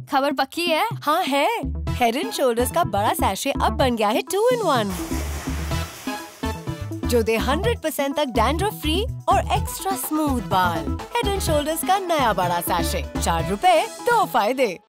खबर पक्की है? हाँ है। हेड एंड शोल्डर्स का बड़ा सैशे अब बन गया है 2 in 1, जो दे 100% तक डैंड्रफ फ्री और एक्स्ट्रा स्मूथ बाल। हेड एंड शोल्डर्स का नया बड़ा सैशे, ₹4 2 फायदे।